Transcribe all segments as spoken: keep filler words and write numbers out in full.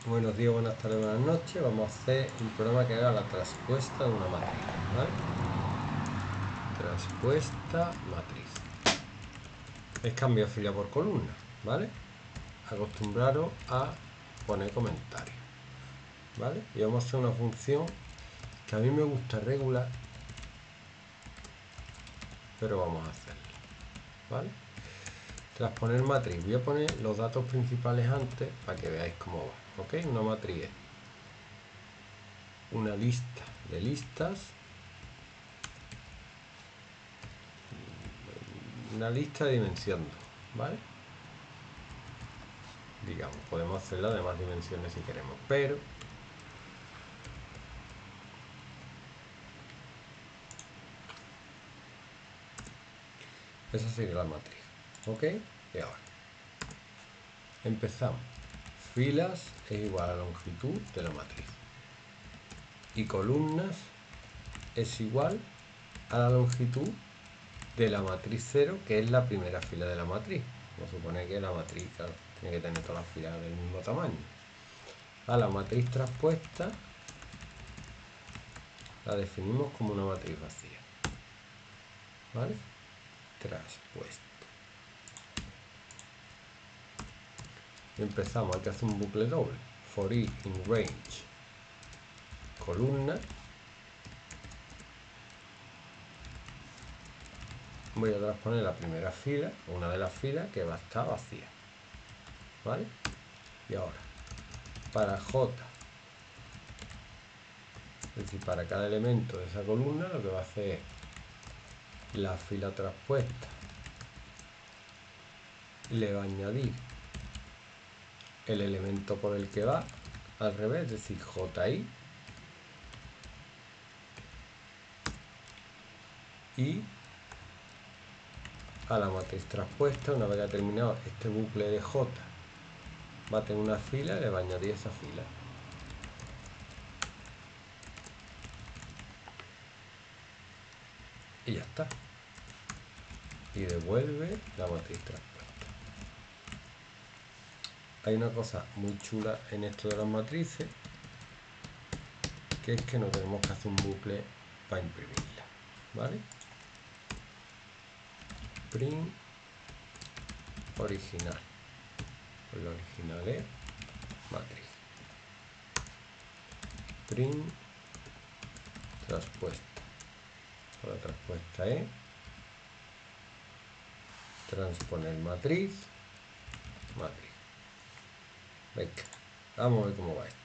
Buenos días, buenas tardes, buenas noches. Vamos a hacer un programa que haga la traspuesta de una matriz, ¿vale? Traspuesta matriz. Es cambio de fila por columna, ¿vale? Acostumbraros a poner comentarios, ¿vale? Y vamos a hacer una función que a mí me gusta regular, pero vamos a hacerlo, ¿vale? Transponer matriz. Voy a poner los datos principales antes para que veáis cómo va, ¿ok? Una matriz es una lista de listas, una lista de dimensión dos, ¿vale? Digamos, podemos hacerla de más dimensiones si queremos, pero esa sería la matriz, ¿ok? Y ahora empezamos. Filas es igual a la longitud de la matriz y columnas es igual a la longitud de la matriz cero, que es la primera fila de la matriz. Nos supone que la matriz, claro, tiene que tener todas las filas del mismo tamaño. A la matriz traspuesta la definimos como una matriz vacía, ¿vale? Traspuesta. Empezamos, hay que hacer un bucle doble. For i in range columna, voy a transponer la primera fila, una de las filas que va a estar vacía, ¿vale? Y ahora, para j, es decir, para cada elemento de esa columna, lo que va a hacer es la fila traspuesta le va a añadir el elemento por el que va al revés, es decir, ji, y a la matriz traspuesta, una vez que ha terminado este bucle de j, va a tener una fila y le va a añadir esa fila. Y ya está. Y devuelve la matriz traspuesta. Hay una cosa muy chula en esto de las matrices, que es que no tenemos que hacer un bucle para imprimirla, ¿vale? Print original. Pues la original es matriz. Print traspuesta. La traspuesta es transponer matriz, matriz. Venga, vamos a ver cómo va esto.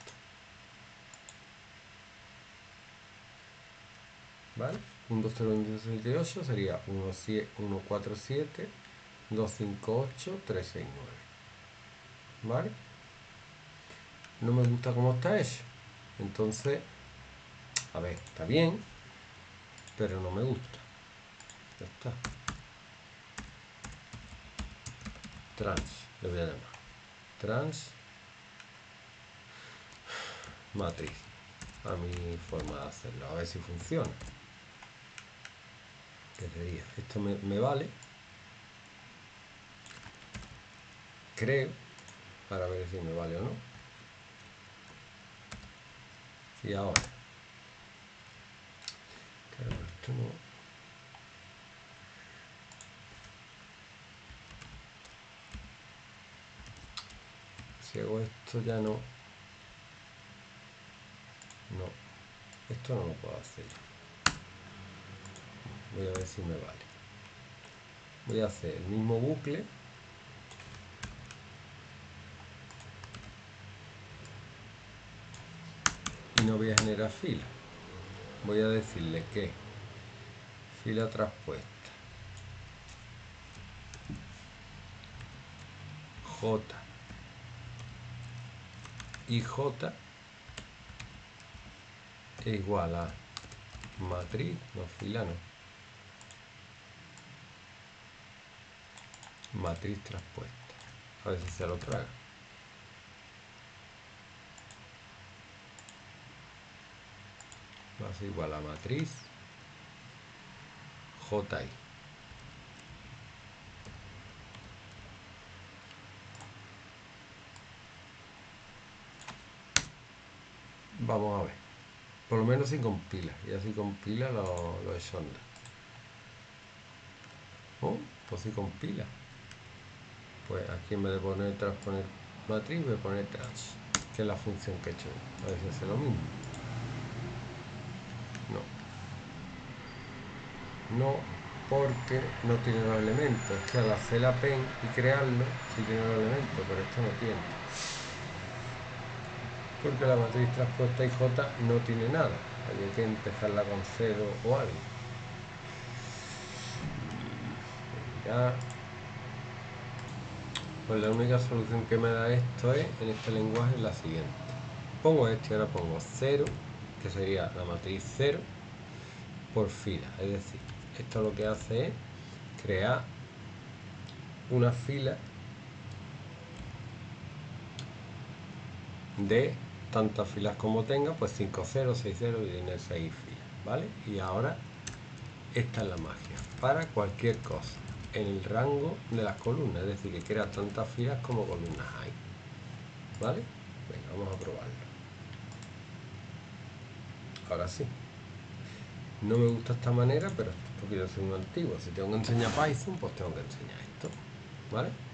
¿Vale? uno, dos, cero, veintidós, treinta y ocho sería uno, cuatro, siete, dos, cinco, ocho, tres, seis, nueve. ¿Vale? No me gusta cómo está hecho. Entonces, a ver, está bien, pero no me gusta. Ya está. Trans, le voy a llamar. Trans matriz. A mi forma de hacerlo. A ver si funciona. ¿Qué sería? Esto me, me vale. Creo. Para ver si me vale o no. Y ahora. Claro, esto no. Si hago esto ya no. No. Esto no lo puedo hacer. Voy a ver si me vale. Voy a hacer el mismo bucle. Y no voy a generar fila. Voy a decirle que fila traspuesta J y J es igual a matriz, no fila no, matriz traspuesta. A ver si se lo traga. Va a ser igual a matriz J I. vamos a ver. Por lo menos si compila. Y así compila lo, lo he hecho andar. Oh, pues si compila. Pues aquí en vez de poner transponer matriz voy a poner trans, que es la función que he hecho. A ver si hace lo mismo. No. No, porque no tiene los elementos. Es que al hacer la pen y crearlo, sí tiene los elementos, pero esto no tiene. Porque la matriz transpuesta I J no tiene nada. Hay que empezarla con cero o algo. Ya. Pues la única solución que me da esto es, en este lenguaje, es la siguiente. Pongo esto y ahora pongo cero, que sería la matriz cero, por fila. Es decir, esto lo que hace es crear una fila de tantas filas como tenga, pues cinco ceros, seis ceros y tiene seis filas, ¿vale? Y ahora esta es la magia, para cualquier cosa, en el rango de las columnas, es decir, que crea tantas filas como columnas hay, ¿vale? Venga, vamos a probarlo. Ahora sí. No me gusta esta manera, pero porque yo soy un antiguo. Si tengo que enseñar Python, pues tengo que enseñar esto, ¿vale?